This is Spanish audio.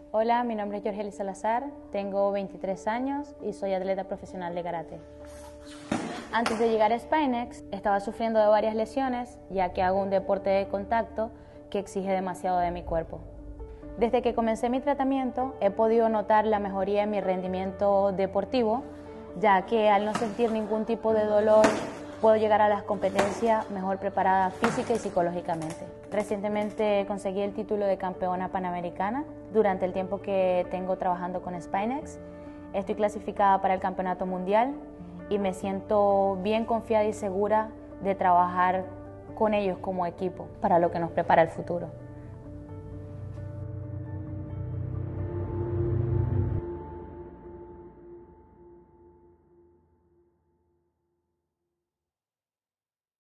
Hola, mi nombre es Jorgeli Salazar, tengo 23 años y soy atleta profesional de karate. Antes de llegar a Spinex, estaba sufriendo de varias lesiones, ya que hago un deporte de contacto que exige demasiado de mi cuerpo. Desde que comencé mi tratamiento, he podido notar la mejoría en mi rendimiento deportivo, ya que al no sentir ningún tipo de dolor, puedo llegar a las competencias mejor preparada física y psicológicamente. Recientemente conseguí el título de campeona panamericana durante el tiempo que tengo trabajando con Spinex. Estoy clasificada para el campeonato mundial y me siento bien confiada y segura de trabajar con ellos como equipo para lo que nos prepara el futuro.